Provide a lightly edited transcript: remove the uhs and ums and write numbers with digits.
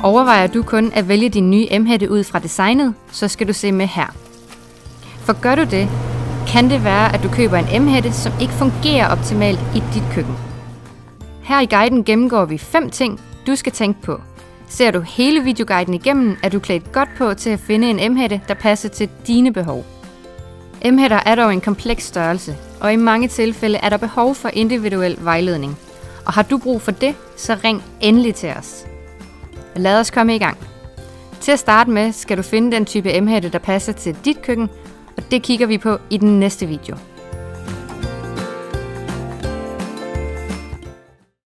Overvejer du kun at vælge din nye M-hætte ud fra designet, så skal du se med her. For gør du det, kan det være, at du køber en M-hætte, som ikke fungerer optimalt i dit køkken. Her i guiden gennemgår vi 5 ting, du skal tænke på. Ser du hele videoguiden igennem, er du klædt godt på til at finde en M-hætte, der passer til dine behov. M-hætter er dog en kompleks størrelse, og i mange tilfælde er der behov for individuel vejledning. Og har du brug for det, så ring endelig til os. Lad os komme i gang. Til at starte med skal du finde den type M-hætte, der passer til dit køkken, og det kigger vi på i den næste video.